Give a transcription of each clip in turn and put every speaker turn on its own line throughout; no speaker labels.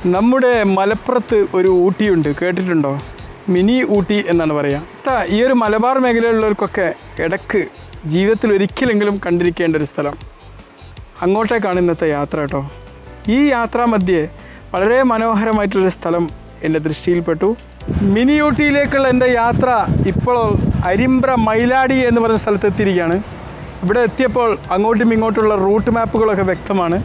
നമ്മുടെ മലപ്പുറത്ത് ഒരു ഊട്ടിയുണ്ട്, കേട്ടിട്ടുണ്ടോ? മിനി ഊട്ടി എന്നാണ് പറയുക. ഈ ഒരു മലബാർ മേഖലയിലുള്ളവർക്കൊക്കെ ഇടയ്ക്ക് ജീവിതത്തിൽ ഒരിക്കലെങ്കിലും കണ്ടിരിക്കേണ്ട ഒരു സ്ഥലം. അങ്ങോട്ടേക്കാണ് ഇന്നത്തെ യാത്ര കേട്ടോ. ഈ യാത്രാമധ്യേ വളരെ മനോഹരമായിട്ടുള്ളൊരു സ്ഥലം എൻ്റെ ദൃഷ്ടിയിൽപ്പെട്ടു. മിനി ഊട്ടിയിലേക്കുള്ള എൻ്റെ യാത്ര ഇപ്പോൾ അരിമ്പ്ര മൈലാടി എന്ന് പറഞ്ഞ സ്ഥലത്ത് എത്തിയിരിക്കുകയാണ്. ഇവിടെ എത്തിയപ്പോൾ അങ്ങോട്ടും ഇങ്ങോട്ടുള്ള റൂട്ട് മാപ്പുകളൊക്കെ വ്യക്തമാണ്.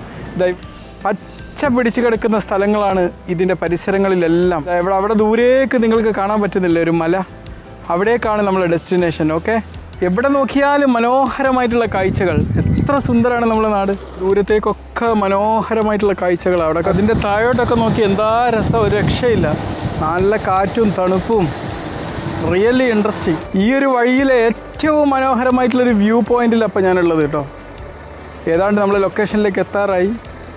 പച്ച പിടിച്ച് കിടക്കുന്ന സ്ഥലങ്ങളാണ് ഇതിൻ്റെ പരിസരങ്ങളിലെല്ലാം. അവിടെ ദൂരേക്ക് നിങ്ങൾക്ക് കാണാൻ പറ്റുന്നില്ല ഒരു മല, അവിടേക്കാണ് നമ്മുടെ ഡെസ്റ്റിനേഷൻ. ഓക്കെ, എവിടെ നോക്കിയാലും മനോഹരമായിട്ടുള്ള കാഴ്ചകൾ. എത്ര സുന്ദരമാണ് നമ്മുടെ നാട്. ദൂരത്തേക്കൊക്കെ മനോഹരമായിട്ടുള്ള കാഴ്ചകൾ. അവിടെ അതിൻ്റെ താഴോട്ടൊക്കെ നോക്കി എന്താ രസം, ഒരു രക്ഷയില്ല. നല്ല കാറ്റും തണുപ്പും, റിയലി ഇൻട്രസ്റ്റിംഗ്. ഈ ഒരു വഴിയിലെ ഏറ്റവും മനോഹരമായിട്ടുള്ളൊരു വ്യൂ പോയിന്റിലപ്പോൾ ഞാനുള്ളത് കേട്ടോ. ഏതാണ്ട് നമ്മൾ ലൊക്കേഷനിലേക്ക് എത്താറായി.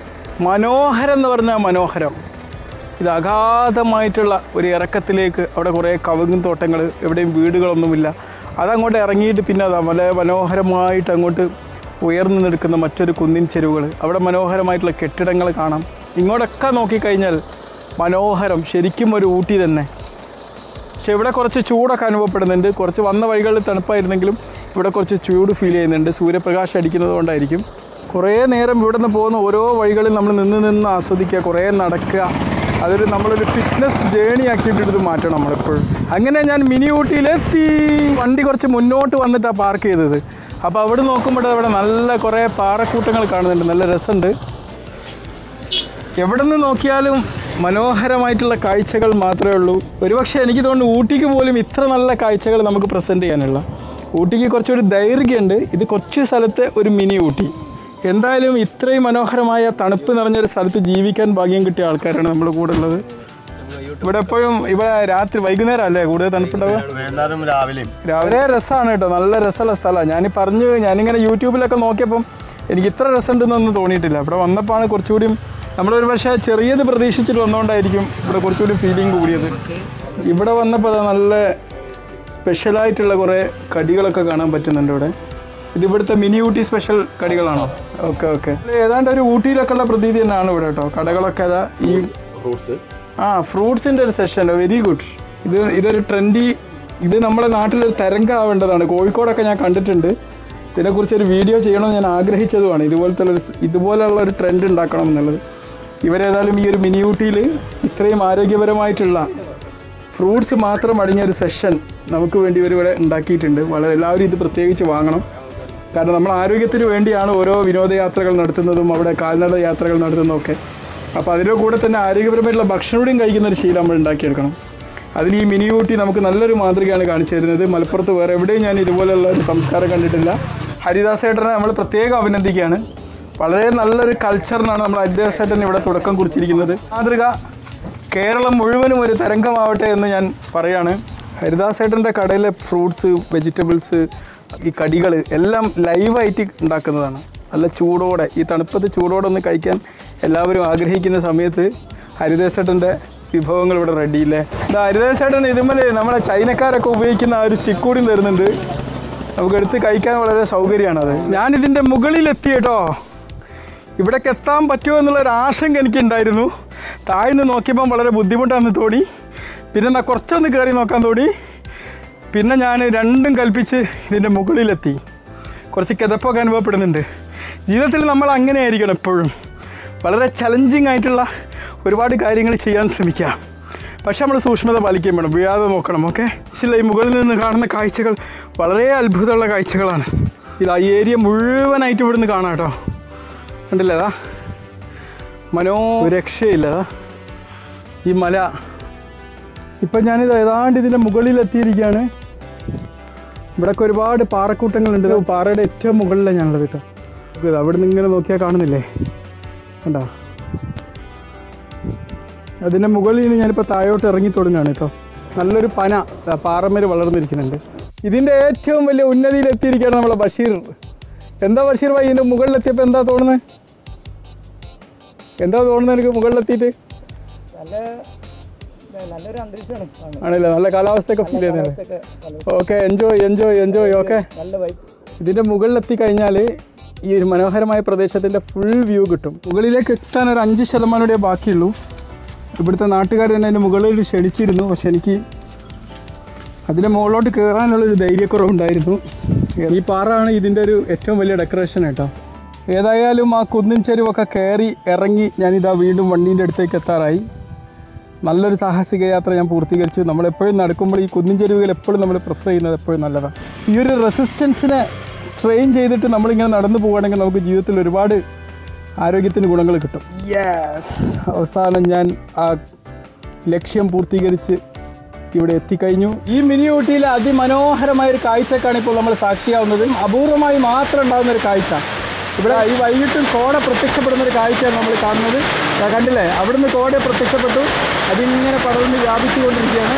മനോഹരം എന്ന് പറഞ്ഞാൽ മനോഹരം. ഇത് അഗാധമായിട്ടുള്ള ഒരു ഇറക്കത്തിലേക്ക്. അവിടെ കുറേ കവുങ്ങും തോട്ടങ്ങൾ, എവിടെയും വീടുകളൊന്നുമില്ല. അതങ്ങോട്ട് ഇറങ്ങിയിട്ട് പിന്നെ അതാ വളരെ മനോഹരമായിട്ട് അങ്ങോട്ട് ഉയർന്നു നിൽക്കുന്ന മറ്റൊരു കുന്നിൻ ചെരുവുകൾ. അവിടെ മനോഹരമായിട്ടുള്ള കെട്ടിടങ്ങൾ കാണാം. ഇങ്ങോട്ടൊക്കെ നോക്കിക്കഴിഞ്ഞാൽ മനോഹരം, ശരിക്കും ഒരു ഊട്ടി തന്നെ. പക്ഷേ ഇവിടെ കുറച്ച് ചൂടൊക്കെ അനുഭവപ്പെടുന്നുണ്ട്. കുറച്ച് വന്ന വഴികളിൽ തണുപ്പായിരുന്നെങ്കിലും ഇവിടെ കുറച്ച് ചൂട് ഫീൽ ചെയ്യുന്നുണ്ട്. സൂര്യപ്രകാശം അടിക്കുന്നത് കൊണ്ടായിരിക്കും. കുറേ നേരം ഇവിടെ നിന്ന് പോകുന്ന ഓരോ വഴികളിൽ നമ്മൾ നിന്ന് ആസ്വദിക്കുക, കുറേ നടക്കുക. അതൊരു നമ്മളൊരു ഫിറ്റ്നസ് ജേണി ആക്കിയിട്ടെടുത്ത് മാറ്റണം നമ്മളെപ്പോഴും. അങ്ങനെ ഞാൻ മിനി ഊട്ടിയിലെത്തി. വണ്ടി കുറച്ച് മുന്നോട്ട് വന്നിട്ടാണ് പാർക്ക് ചെയ്തത്. അപ്പോൾ അവിടെ നോക്കുമ്പോൾ അവിടെ നല്ല കുറേ പാറക്കൂട്ടങ്ങൾ കാണുന്നുണ്ട്. നല്ല രസമുണ്ട്. എവിടെ നിന്ന് നോക്കിയാലും മനോഹരമായിട്ടുള്ള കാഴ്ചകൾ മാത്രമേ ഉള്ളൂ. ഒരുപക്ഷെ എനിക്ക് തോന്നുന്നു ഊട്ടിക്ക് പോലും ഇത്ര നല്ല കാഴ്ചകൾ നമുക്ക് പ്രസൻറ്റ് ചെയ്യാനുള്ള. ഊട്ടിക്ക് കുറച്ചുകൂടി ദൈർഘ്യമുണ്ട്. ഇത് കുറച്ച് സ്ഥലത്തെ ഒരു മിനി ഊട്ടി. എന്തായാലും ഇത്രയും മനോഹരമായ തണുപ്പ് നിറഞ്ഞൊരു സ്ഥലത്ത് ജീവിക്കാൻ ഭാഗ്യം കിട്ടിയ ആൾക്കാരാണ് നമ്മുടെ കൂടെ ഉള്ളത്. ഇവിടെ എപ്പോഴും ഇവിടെ രാത്രി വൈകുന്നേരം അല്ലേ കൂടുതൽ തണുപ്പുണ്ടാവുക? രാവിലെ രസമാണ് കേട്ടോ, നല്ല രസമുള്ള സ്ഥലമാണ്. ഞാനിങ്ങനെ യൂട്യൂബിലൊക്കെ നോക്കിയപ്പം എനിക്ക് ഇത്ര രസമുണ്ടെന്നൊന്നും തോന്നിയിട്ടില്ല. ഇവിടെ വന്നപ്പോഴാണ് കുറച്ചുകൂടിയും നമ്മളൊരു പക്ഷേ ചെറിയത് പ്രതീക്ഷിച്ചിട്ട് വന്നുകൊണ്ടായിരിക്കും ഇവിടെ കുറച്ചുകൂടി ഫീലിംഗ് കൂടിയത്. ഇവിടെ വന്നപ്പോൾ നല്ല സ്പെഷ്യലായിട്ടുള്ള കുറേ കടികളൊക്കെ കാണാൻ പറ്റുന്നുണ്ട് ഇവിടെ. ഇതിവിടുത്തെ മിനി ഊട്ടി സ്പെഷ്യൽ കടികളാണോ? ഓക്കെ. ഏതാണ്ട് ഒരു ഊട്ടിയിലൊക്കെ ഉള്ള പ്രതീതി തന്നെയാണ് ഇവിടെ കേട്ടോ. കടകളൊക്കെ അതാ ഈ ഫ്രൂട്ട്സിൻ്റെ ഒരു സെഷൻ, വെരി ഗുഡ്. ഇതൊരു ട്രെൻഡി, ഇത് നമ്മുടെ നാട്ടിലൊരു തരംഗമാവേണ്ടതാണ്. കോഴിക്കോടൊക്കെ ഞാൻ കണ്ടിട്ടുണ്ട്. ഇതിനെക്കുറിച്ചൊരു വീഡിയോ ചെയ്യണമെന്ന് ഞാൻ ആഗ്രഹിച്ചതുമാണ്. ഇതുപോലെയുള്ള ഒരു ട്രെൻഡ് ഉണ്ടാക്കണം എന്നുള്ളത്. ഇവരേതായാലും ഈ ഒരു മിനി ഊട്ടിയിൽ ഇത്രയും ആരോഗ്യപരമായിട്ടുള്ള ഫ്രൂട്ട്സ് മാത്രം അടങ്ങിയൊരു സെഷൻ നമുക്ക് വേണ്ടി ഇവരിവിടെ ഉണ്ടാക്കിയിട്ടുണ്ട്. എല്ലാവരും ഇത് പ്രത്യേകിച്ച് വാങ്ങണം. കാരണം നമ്മൾ ആരോഗ്യത്തിന് വേണ്ടിയാണ് ഓരോ വിനോദയാത്രകൾ നടത്തുന്നതും അവിടെ കാൽനട യാത്രകൾ നടത്തുന്നതൊക്കെ. അപ്പോൾ അതിൻ്റെ കൂടെ തന്നെ ആരോഗ്യപരമായിട്ടുള്ള ഭക്ഷണം കൂടിയും കഴിക്കുന്നൊരു ശീലം നമ്മൾ ഉണ്ടാക്കിയെടുക്കണം. അതിന് ഈ മിനി ഊട്ടി നമുക്ക് നല്ലൊരു മാതൃകയാണ് കാണിച്ചു തരുന്നത്. മലപ്പുറത്ത് വേറെ എവിടെയും ഞാൻ ഇതുപോലെയുള്ള ഒരു സംസ്കാരം കണ്ടിട്ടില്ല. ഹരിദാസേട്ടനെ നമ്മൾ പ്രത്യേകം അഭിനന്ദിക്കുകയാണ്. വളരെ നല്ലൊരു കൾച്ചറിനാണ് നമ്മൾ ഹരിദാസേട്ടൻ ഇവിടെ തുടക്കം കുറിച്ചിരിക്കുന്നത്. മാതൃക കേരളം മുഴുവനും ഒരു തരംഗമാവട്ടെ എന്ന് ഞാൻ പറയാണ്. ഹരിദാസേട്ടൻ്റെ കടയിലെ ഫ്രൂട്ട്സ്, വെജിറ്റബിൾസ്, ഈ കടികൾ എല്ലാം ലൈവായിട്ട് ഉണ്ടാക്കുന്നതാണ്. നല്ല ചൂടോടെ, ഈ തണുപ്പത്ത് ചൂടോടെ ഒന്ന് കഴിക്കാൻ എല്ലാവരും ആഗ്രഹിക്കുന്ന സമയത്ത് ഹരിദാസേട്ടൻ്റെ വിഭവങ്ങൾ ഇവിടെ റെഡിയില്ലേ. ഹരിദാസേട്ടൻ ഇതുമല്ലേ നമ്മളെ ചൈനക്കാരൊക്കെ ഉപയോഗിക്കുന്ന ആ ഒരു സ്റ്റിക്ക് കൂടി തരുന്നുണ്ട്. നമുക്ക് എടുത്ത് കഴിക്കാൻ വളരെ സൗകര്യമാണത്. ഞാനിതിൻ്റെ മുകളിലെത്തി കേട്ടോ. ഇവിടേക്ക് എത്താൻ പറ്റുമോ എന്നുള്ളൊരു ആശങ്ക എനിക്കുണ്ടായിരുന്നു. താഴ്ന്ന് നോക്കിയപ്പം വളരെ ബുദ്ധിമുട്ടാണെന്ന് തോന്നി. പിന്നെ കുറച്ചൊന്ന് കയറി നോക്കാൻ തോന്നി. പിന്നെ ഞാൻ രണ്ടും കൽപ്പിച്ച് ഇതിൻ്റെ മുകളിലെത്തി. കുറച്ച് കിതപ്പൊക്കെ അനുഭവപ്പെടുന്നുണ്ട്. ജീവിതത്തിൽ നമ്മൾ അങ്ങനെ ആയിരിക്കണം എപ്പോഴും. വളരെ ചലഞ്ചിങ് ആയിട്ടുള്ള ഒരുപാട് കാര്യങ്ങൾ ചെയ്യാൻ ശ്രമിക്കുക. പക്ഷെ നമ്മൾ സൂക്ഷ്മത പാലിക്കുകയും വേണം, വീഴാതെ നോക്കണം. ഓക്കെ, പക്ഷേ ഈ മുകളിൽ നിന്ന് കാണുന്ന കാഴ്ചകൾ വളരെ അത്ഭുതമുള്ള കാഴ്ചകളാണ്. ഇത് ഈ ഏരിയ മുഴുവനായിട്ട് ഇവിടുന്ന് കാണാം കേട്ടോ. കണ്ടില്ലേ, അതാ രക്ഷയില്ലതാ ഈ മല. ഇപ്പം ഞാനിത് ഏതാണ്ട് ഇതിൻ്റെ മുകളിലെത്തിയിരിക്കുകയാണ്. ഇവിടെയൊക്കെ ഒരുപാട് പാറക്കൂട്ടങ്ങളുണ്ട്. പാറയുടെ ഏറ്റവും മുകളിലാണ് ഞാനുള്ളത് കേട്ടോ. അവിടെ നിന്ന് ഇങ്ങനെ നോക്കിയാൽ കാണുന്നില്ലേ, കണ്ടോ? അതിൻ്റെ മുകളിൽ നിന്ന് ഞാനിപ്പോൾ താഴോട്ട് ഇറങ്ങി തുടങ്ങുകയാണ് കേട്ടോ. നല്ലൊരു പന പാറമേൽ വളർന്നിരിക്കുന്നുണ്ട്. ഇതിൻ്റെ ഏറ്റവും വലിയ ഉന്നതിയിലെത്തിയിരിക്കുകയാണ് നമ്മളെ ബഷീർ. എന്താ ബഷീർ ഭായി, ഇതിൻ്റെ മുകളിലെത്തിയപ്പോൾ എന്താ തോന്നുന്നത്? എനിക്ക് മുകളിലെത്തിയിട്ട്? ആണല്ലേ, നല്ല കാലാവസ്ഥയൊക്കെ ഫീൽ ചെയ്യുന്നത്. Okay, enjoy. ഓക്കെ, ഇതിൻ്റെ മുകളിലെത്തി കഴിഞ്ഞാൽ ഈ ഒരു മനോഹരമായ പ്രദേശത്തിൻ്റെ ഫുൾ വ്യൂ കിട്ടും. മുകളിലേക്ക് എത്താൻ ഒരു 5% ബാക്കിയുള്ളൂ. ഇവിടുത്തെ നാട്ടുകാർ തന്നെ അതിൻ്റെ മുകളിൽ ക്ഷണിച്ചിരുന്നു. പക്ഷെ എനിക്ക് അതിൻ്റെ മുകളിലോട്ട് കയറാനുള്ളൊരു ധൈര്യക്കുറവുണ്ടായിരുന്നു. ഈ പാറയാണ് ഇതിൻ്റെ ഒരു ഏറ്റവും വലിയ ഡെക്കറേഷൻ കേട്ടോ. ഏതായാലും ആ കുന്നിൻ ചെരുവൊക്കെ കയറി ഇറങ്ങി ഞാനിതാ വീണ്ടും വണ്ടീൻ്റെ അടുത്തേക്ക് എത്താറായി. നല്ലൊരു സാഹസിക യാത്ര ഞാൻ പൂർത്തീകരിച്ചു. നമ്മളെപ്പോഴും നടക്കുമ്പോൾ ഈ കുന്നിൻ ചെരുവുകൾ എപ്പോഴും നമ്മൾ പ്രിഫർ ചെയ്യുന്നത് എപ്പോഴും നല്ലതാണ്. ഈ ഒരു റെസിസ്റ്റൻസിനെ സ്ട്രെയിൻ ചെയ്തിട്ട് നമ്മളിങ്ങനെ നടന്നു പോവുകയാണെങ്കിൽ നമുക്ക് ജീവിതത്തിൽ ഒരുപാട് ആരോഗ്യത്തിന് ഗുണങ്ങൾ കിട്ടും. യെസ്, അവസാനം ഞാൻ ആ ലക്ഷ്യം പൂർത്തീകരിച്ച് ഇവിടെ എത്തിക്കഴിഞ്ഞു. ഈ മിനി ഊട്ടിയിലെ അതിമനോഹരമായൊരു കാഴ്ചക്കാണ് ഇപ്പോൾ നമ്മൾ സാക്ഷിയാവുന്നത്. അപൂർവമായി മാത്രം ഉണ്ടാകുന്നൊരു കാഴ്ച. ഇവിടെ ഈ വൈകിട്ടും കോട പ്രത്യക്ഷപ്പെടുന്നൊരു കാഴ്ചയാണ് നമ്മൾ കാണുന്നത്. കണ്ടില്ലേ, അവിടുന്ന് കോട പ്രത്യക്ഷപ്പെട്ടു, അതിങ്ങനെ പടർന്ന് വ്യാപിച്ചുകൊണ്ടിരിക്കുകയാണ്.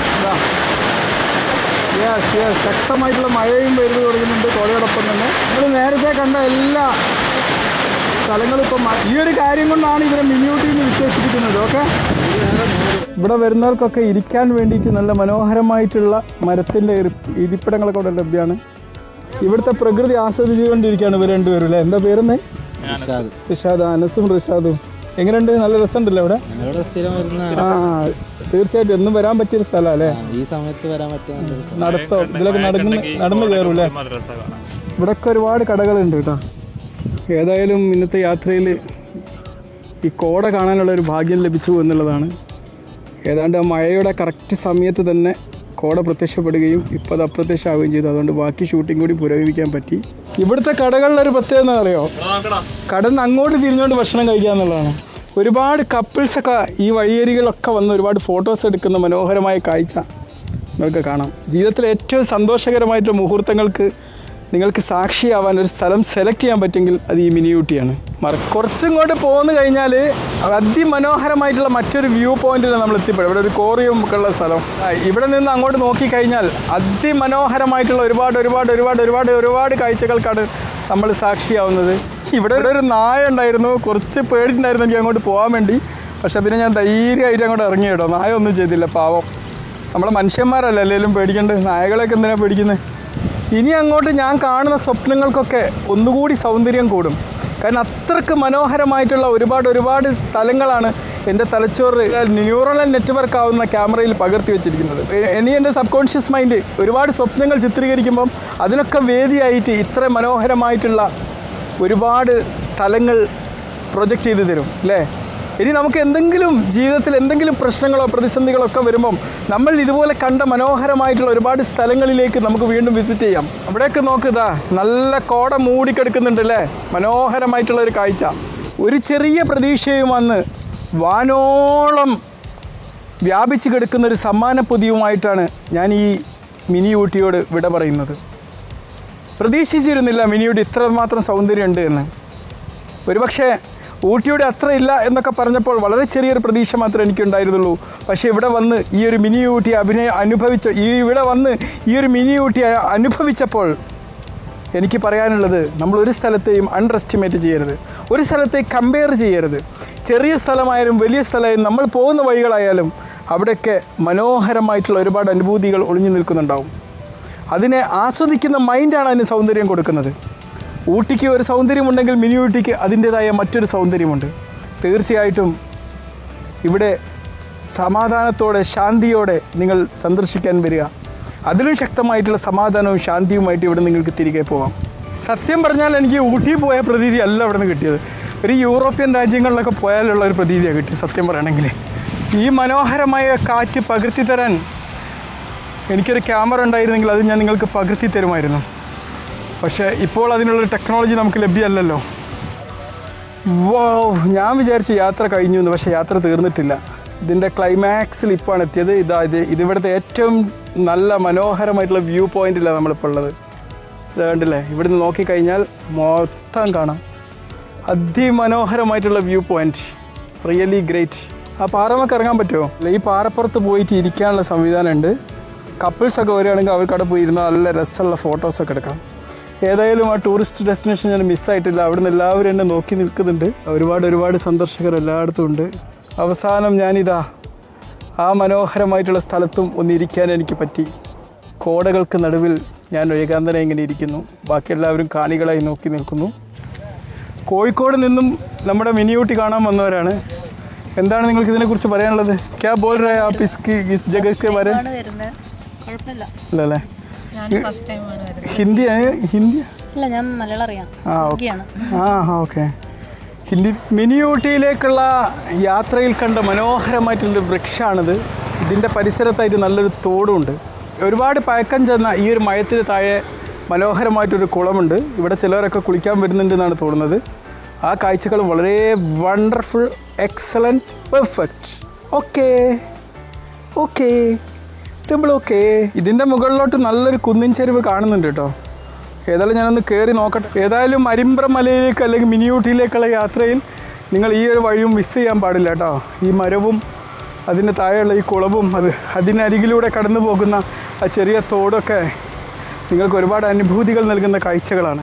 യെസ് യെസ്, ശക്തമായിട്ടുള്ള മഴയും പെയ്തു തുടങ്ങുന്നുണ്ട് കോടയോടൊപ്പം തന്നെ. നമ്മൾ നേരത്തെ കണ്ട എല്ലാ സ്ഥലങ്ങളും ഇപ്പം ഈ ഒരു കാര്യം കൊണ്ടാണ് ഇതിനെ മിനി ഊട്ടി എന്ന് വിശേഷിപ്പിക്കുന്നത്. ഓക്കെ, ഇവിടെ വരുന്നവർക്കൊക്കെ ഇരിക്കാൻ വേണ്ടിയിട്ട് നല്ല മനോഹരമായിട്ടുള്ള മരത്തിൻ്റെ ഇരിപ്പിടങ്ങളൊക്കെ ഇവിടെ ലഭ്യമാണ്. ഇവിടുത്തെ പ്രകൃതി ആസ്വദിച്ചുകൊണ്ടിരിക്കുകയാണ് ഇവർ രണ്ടുപേരും അല്ലേ. എന്താ പേരെന്നേ? റിഷാദ്. അനസും റിഷാദും. എങ്ങനെയുണ്ട്? നല്ല രസമുണ്ടല്ലോ ഇവിടെ. ആ, തീർച്ചയായിട്ടും എന്നും വരാൻ പറ്റിയൊരു സ്ഥലമാണ് അല്ലേ.
ഈ സമയത്ത് വരാൻ പറ്റും.
നടത്തോ ഇതിലൊക്കെ നടന്നു കയറും അല്ലേ. ഇവിടെയൊക്കെ ഒരുപാട് കടകളുണ്ട് കേട്ടോ. ഏതായാലും ഇന്നത്തെ യാത്രയിൽ ഈ കോട കാണാനുള്ളൊരു ഭാഗ്യം ലഭിച്ചു എന്നുള്ളതാണ്. ഏതാണ്ട് ആ മഴയുടെ കറക്റ്റ് സമയത്ത് തന്നെ കോട പ്രത്യക്ഷപ്പെടുകയും ഇപ്പോൾ അത് അപ്രത്യക്ഷമാവുകയും ചെയ്തു. അതുകൊണ്ട് ബാക്കി ഷൂട്ടിംഗ് കൂടി പുരോഗമിക്കാൻ പറ്റി. ഇവിടുത്തെ കടകളിലൊരു പ്രത്യേകത എന്താ അറിയോ? കടന്ന് അങ്ങോട്ട് തിരിഞ്ഞുകൊണ്ട് ഭക്ഷണം കഴിക്കുക എന്നുള്ളതാണ്. ഒരുപാട് കപ്പിൾസൊക്കെ ഈ വഴിയരികളൊക്കെ വന്ന് ഒരുപാട് ഫോട്ടോസ് എടുക്കുന്ന മനോഹരമായ കാഴ്ച നിങ്ങൾക്ക് കാണാം. ജീവിതത്തിലെ ഏറ്റവും സന്തോഷകരമായിട്ടുള്ള മുഹൂർത്തങ്ങൾക്ക് നിങ്ങൾക്ക് സാക്ഷിയാവാൻ ഒരു സ്ഥലം സെലക്ട് ചെയ്യാൻ പറ്റുമെങ്കിൽ അത് ഈ മിനി ഊട്ടിയാണ്. കുറച്ചിങ്ങോട്ട് പോന്നു കഴിഞ്ഞാൽ അതിമനോഹരമായിട്ടുള്ള മറ്റൊരു വ്യൂ പോയിന്റിൽ നമ്മൾ എത്തിപ്പെടും. ഇവിടെ ഒരു കോറിയും ഒക്കെ ഉള്ള സ്ഥലം. ഇവിടെ നിന്ന് അങ്ങോട്ട് നോക്കിക്കഴിഞ്ഞാൽ അതിമനോഹരമായിട്ടുള്ള ഒരുപാട് ഒരുപാട് ഒരുപാട് ഒരുപാട് ഒരുപാട് കാഴ്ചകൾക്കാണ് നമ്മൾ സാക്ഷിയാവുന്നത്. ഇവിടെ ഒരു നായ ഉണ്ടായിരുന്നു, കുറച്ച് പേടിയുണ്ടായിരുന്നു എനിക്ക് അങ്ങോട്ട് പോകാൻ വേണ്ടി. പക്ഷെ പിന്നെ ഞാൻ ധൈര്യമായിട്ട് അങ്ങോട്ട് ഇറങ്ങി കേട്ടോ. നായ ഒന്നും ചെയ്തില്ല, പാവം. നമ്മളെ മനുഷ്യന്മാരല്ല അല്ലെങ്കിലും പേടിക്കേണ്ടത്, നായകളെയൊക്കെ എന്തിനാണ് പേടിക്കുന്നത്? ഇനി അങ്ങോട്ട് ഞാൻ കാണുന്ന സ്വപ്നങ്ങൾക്കൊക്കെ ഒന്നുകൂടി സൗന്ദര്യം കൂടും. കാരണം അത്രയ്ക്ക് മനോഹരമായിട്ടുള്ള ഒരുപാട് ഒരുപാട് സ്ഥലങ്ങളാണ് എൻ്റെ തലച്ചോറ് ന്യൂറൽ നെറ്റ്വർക്ക് ആവുന്ന ക്യാമറയിൽ പകർത്തി വെച്ചിരിക്കുന്നത്. ഇനി എൻ്റെ സബ് കോൺഷ്യസ് മൈൻഡ് ഒരുപാട് സ്വപ്നങ്ങൾ ചിത്രീകരിക്കുമ്പം അതിനൊക്കെ വേദിയായിട്ട് ഇത്ര മനോഹരമായിട്ടുള്ള ഒരുപാട് സ്ഥലങ്ങൾ പ്രൊജക്റ്റ് ചെയ്ത് തരും അല്ലേ. ഇനി നമുക്ക് എന്തെങ്കിലും ജീവിതത്തിൽ എന്തെങ്കിലും പ്രശ്നങ്ങളോ പ്രതിസന്ധികളോ ഒക്കെ വരുമ്പം നമ്മൾ ഇതുപോലെ കണ്ട മനോഹരമായിട്ടുള്ള ഒരുപാട് സ്ഥലങ്ങളിലേക്ക് നമുക്ക് വീണ്ടും വിസിറ്റ് ചെയ്യാം. അവിടെയൊക്കെ നോക്കുക, നല്ല കോട മൂടിക്കെടുക്കുന്നുണ്ടല്ലേ, മനോഹരമായിട്ടുള്ള ഒരു കാഴ്ച. ഒരു ചെറിയ പ്രതീക്ഷയും വന്ന് വാനോളം വ്യാപിച്ച് കിടക്കുന്നൊരു സമ്മാന പൊതിയുമായിട്ടാണ് ഞാൻ ഈ മിനി ഊട്ടിയോട് വിട പറയുന്നത്. പ്രതീക്ഷിച്ചിരുന്നില്ല മിനി ഊട്ടി ഇത്രമാത്രം സൗന്ദര്യമുണ്ട് എന്ന്. ഒരുപക്ഷെ ഊട്ടിയുടെ അത്ര ഇല്ല എന്നൊക്കെ പറഞ്ഞപ്പോൾ വളരെ ചെറിയൊരു പ്രതീക്ഷ മാത്രമേ എനിക്കുണ്ടായിരുന്നുള്ളൂ. പക്ഷേ ഇവിടെ വന്ന് ഈ ഒരു മിനി ഊട്ടി അനുഭവിച്ചപ്പോൾ എനിക്ക് പറയാനുള്ളത്, നമ്മൾ ഒരു സ്ഥലത്തെയും അണ്ടർ എസ്റ്റിമേറ്റ് ചെയ്യരുത്, ഒരു സ്ഥലത്തെ കമ്പയർ ചെയ്യരുത്. ചെറിയ സ്ഥലമായാലും വലിയ സ്ഥലമായാലും നമ്മൾ പോകുന്ന വഴികളായാലും അവിടെയൊക്കെ മനോഹരമായിട്ടുള്ള ഒരുപാട് അനുഭൂതികൾ ഒളിഞ്ഞു നിൽക്കുന്നുണ്ടാവും. അതിനെ ആസ്വദിക്കുന്ന മൈൻഡാണ് അതിന് സൗന്ദര്യം കൊടുക്കുന്നത്. ഊട്ടിക്ക് ഒരു സൗന്ദര്യമുണ്ടെങ്കിൽ മിനി ഊട്ടിക്ക് അതിൻ്റേതായ മറ്റൊരു സൗന്ദര്യമുണ്ട്. തീർച്ചയായിട്ടും ഇവിടെ സമാധാനത്തോടെ ശാന്തിയോടെ നിങ്ങൾ സന്ദർശിക്കാൻ വരിക. അതിലും ശക്തമായിട്ടുള്ള സമാധാനവും ശാന്തിയുമായിട്ട് ഇവിടെ നിങ്ങൾക്ക് തിരികെ പോകാം. സത്യം പറഞ്ഞാൽ എനിക്ക് ഊട്ടി പോയ പ്രതീതി അല്ല ഇവിടെ നിന്ന് കിട്ടിയത്. ഒരു യൂറോപ്യൻ രാജ്യങ്ങളിലൊക്കെ പോയാലുള്ള ഒരു പ്രതീതിയാണ് കിട്ടിയത് സത്യം പറയുകയാണെങ്കിൽ. ഈ മനോഹരമായ കാറ്റ് പകർത്തി തരാൻ എനിക്കൊരു ക്യാമറ ഉണ്ടായിരുന്നെങ്കിൽ അത് ഞാൻ നിങ്ങൾക്ക് പകർത്തി തരുമായിരുന്നു. പക്ഷേ ഇപ്പോൾ അതിനുള്ളൊരു ടെക്നോളജി നമുക്ക് ലഭ്യമല്ലല്ലോ. ഞാൻ വിചാരിച്ചു യാത്ര കഴിഞ്ഞു എന്ന്, പക്ഷേ യാത്ര തീർന്നിട്ടില്ല. ഇതിൻ്റെ ക്ലൈമാക്സിൽ ഇപ്പോഴാണ് എത്തിയത്. ഇതിവിടുത്തെ ഏറ്റവും നല്ല മനോഹരമായിട്ടുള്ള വ്യൂ പോയിൻറ്റിലാണ് നമ്മളിപ്പോൾ ഉള്ളത്. ഇത് കണ്ടില്ലേ, ഇവിടുന്ന് നോക്കിക്കഴിഞ്ഞാൽ മൊത്തം കാണാം. അതിമനോഹരമായിട്ടുള്ള വ്യൂ പോയിൻറ്റ്, റിയലി ഗ്രേറ്റ്. ആ പാറമൊക്കെ ഇറങ്ങാൻ പറ്റുമോ? ഈ പാറപ്പുറത്ത് പോയിട്ട് ഇരിക്കാനുള്ള സംവിധാനമുണ്ട്. കപ്പിൾസൊക്കെ വരികയാണെങ്കിൽ അവർക്കവിടെ പോയി ഇരുന്നാൽ നല്ല രസമുള്ള ഫോട്ടോസൊക്കെ എടുക്കാം. ഏതായാലും ആ ടൂറിസ്റ്റ് ഡെസ്റ്റിനേഷൻ ഞാൻ മിസ്സായിട്ടില്ല. അവിടുന്ന് എല്ലാവരും എന്നെ നോക്കി നിൽക്കുന്നുണ്ട്. ഒരുപാട് സന്ദർശകർ എല്ലായിടത്തും ഉണ്ട്. അവസാനം ഞാനിതാ ആ മനോഹരമായിട്ടുള്ള സ്ഥലത്തും ഒന്നിരിക്കാൻ എനിക്ക് പറ്റി. കോടകൾക്ക് നടുവിൽ ഞാൻ ഏകാന്തനെ ഇങ്ങനെ ഇരിക്കുന്നു. ബാക്കി എല്ലാവരും കാണികളായി നോക്കി നിൽക്കുന്നു. കോഴിക്കോട് നിന്നും നമ്മുടെ മിനി ഊട്ടി കാണാൻ വന്നവരാണ്. എന്താണ് നിങ്ങൾക്ക് ഇതിനെക്കുറിച്ച് പറയാനുള്ളത്? ക്യാ ബോൾ രഹേ ആപ്പ് ഇസ് ജഗഹ ഇസ്കെ ബാരെ?
കുഴപ്പമില്ല.
ഇല്ലല്ലേ?
ഞാൻ ഫസ്റ്റ് ടൈം ആണ് വരുന്നത്.
ഹിന്ദി
ഇല്ല, ഞാൻ മലയാളം അറിയാം.
ഓക്കെ. ഹിന്ദി. മിനി ഊട്ടിയിലേക്കുള്ള യാത്രയിൽ കണ്ട മനോഹരമായിട്ടുള്ളൊരു വൃക്ഷമാണിത്. ഇതിൻ്റെ പരിസരത്തായിട്ട് നല്ലൊരു തോടുണ്ട്. ഒരുപാട് പഴക്കം ചെന്ന ഈ ഒരു മയത്തിന് താഴെ മനോഹരമായിട്ടൊരു കുളമുണ്ട്. ഇവിടെ ചിലരൊക്കെ കുളിക്കാൻ വരുന്നുണ്ടെന്നാണ് തോന്നുന്നത്. ആ കാഴ്ചകൾ വളരെ wonderful, excellent, perfect. Okay temple okay. ഇതിൻ്റെ മുകളിലോട്ട് നല്ലൊരു കുന്നിൻ ചെരുവ് കാണുന്നുണ്ട് കേട്ടോ. ഏതായാലും ഞാനൊന്ന് കയറി നോക്കട്ടെ. ഏതായാലും അരിമ്പ്ര മലയിലേക്ക് അല്ലെങ്കിൽ മിനി ഊട്ടിയിലേക്കുള്ള യാത്രയിൽ നിങ്ങൾ ഈ ഒരു വഴിയും മിസ് ചെയ്യാൻ പാടില്ല കേട്ടോ. ഈ മരവും അതിൻ്റെ താഴെയുള്ള ഈ കുളവും അതിനരികിലൂടെ കടന്നു പോകുന്ന ആ ചെറിയ തോടൊക്കെ നിങ്ങൾക്ക് ഒരുപാട് അനുഭൂതികൾ നൽകുന്ന കാഴ്ചകളാണ്.